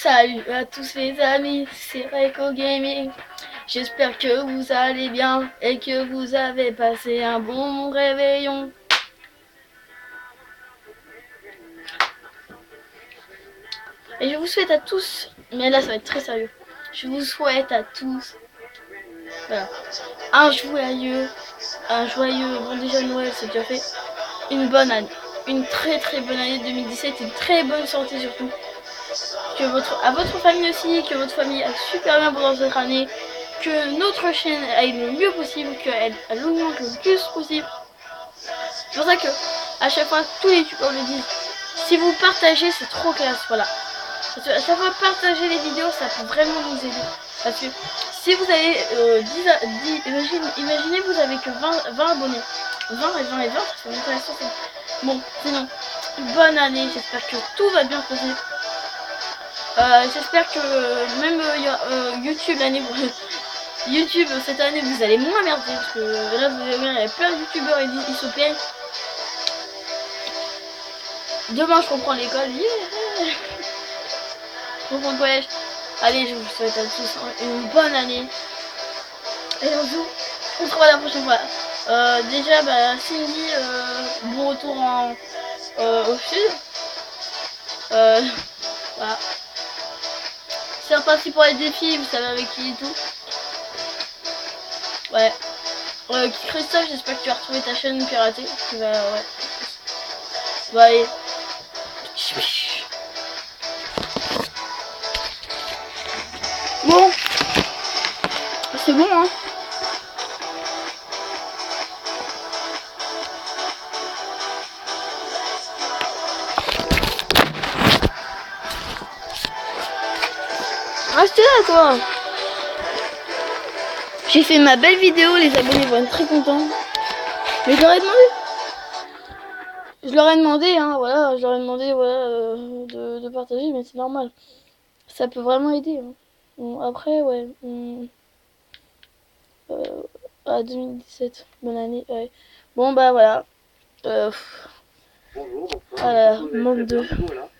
Salut à tous les amis, c'est Reiko Gaming. J'espère que vous allez bien et que vous avez passé un bon réveillon. Et je vous souhaite à tous, mais là ça va être très sérieux, je vous souhaite à tous voilà, un joyeux bon déjà Noël c'est déjà fait, une bonne année, une très bonne année 2017, une très bonne santé surtout. Que à votre famille aussi, que votre famille aille super bien pendant cette année, que notre chaîne aille le mieux possible, qu'elle augmente le plus possible. C'est pour ça que à chaque fois tous les youtubeurs le disent, si vous partagez c'est trop classe, voilà. Parce que à chaque fois partager les vidéos ça peut vraiment nous aider. Parce que si vous avez imaginez vous avez que 20 abonnés. 20 et 20 et 20 ça fait intéressant. Bon sinon, bonne année, j'espère que tout va bien se passer. J'espère que même YouTube l'année YouTube cette année vous allez moins merder parce que là vous allez voir il y a plein de youtubeurs ils se plaignent. Demain je reprends l'école, yeah. Je reprends le collège. Allez, je vous souhaite à tous une bonne année et on se revoit la prochaine fois. Déjà bah Cindy, bon retour au sud. Voilà. C'est reparti pour les défis, vous savez avec qui et tout. Ouais. Christophe, j'espère que tu vas retrouver ta chaîne piratée. Tu vas, ouais. Bon, allez. Bon. C'est bon, hein. Reste là, toi. J'ai fait ma belle vidéo, les abonnés vont être très contents. Mais je leur ai demandé. Je leur ai demandé, hein, voilà, je leur ai demandé, voilà, de partager, mais c'est normal. Ça peut vraiment aider. Hein. Bon, après, ouais. À 2017, bonne année, ouais. Bon, bah voilà. Bonjour, manque de.